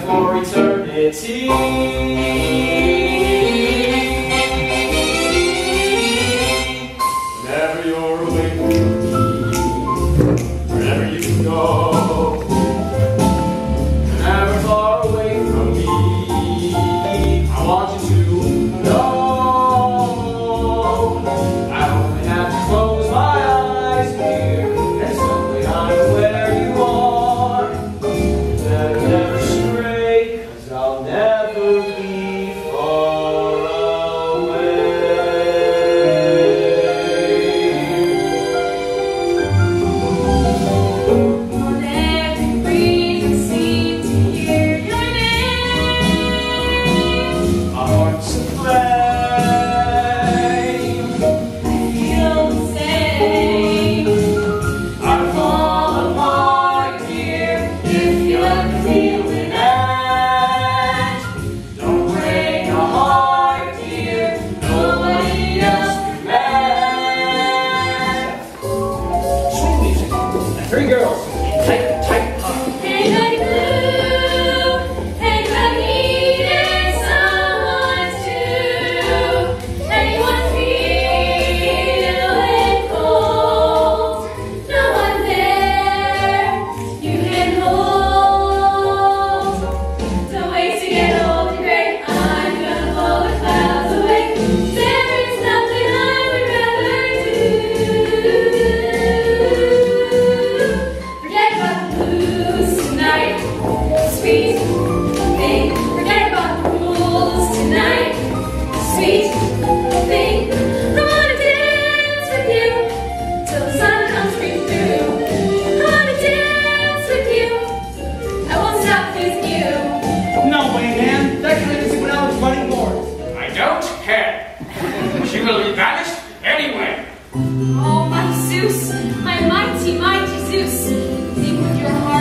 for eternity. Whenever you're away from me, wherever you can go, whenever far away from me, I want you to know I only have to close my eyes here, and suddenly I'm where you are. That never stray, 'cause I'll never be far away. On every breeze I seem to hear your name. Our hearts aflame, I feel the same. I fall apart, dear, if you ever feel that. Don't break a heart, dear, nobody else can match. Swing music, and three girls in tight, tight hugs. Anybody blue? Anybody needing someone to? Anyone feeling cold? No one there you can hold. Don't wait to get old and gray. I'm gonna blow the clouds away. There is nothing I would rather do. Forget about the blues tonight, sweet thing. Forget about the rules tonight, sweet thing. I wanna dance with you till the sun comes streaming through. I wanna dance with you. I won't stop with you. No way, man. That kind of when I was running more. I don't care. She will be banished anyway. Oh, my Zeus, my mighty, mighty Zeus. Think with your heart.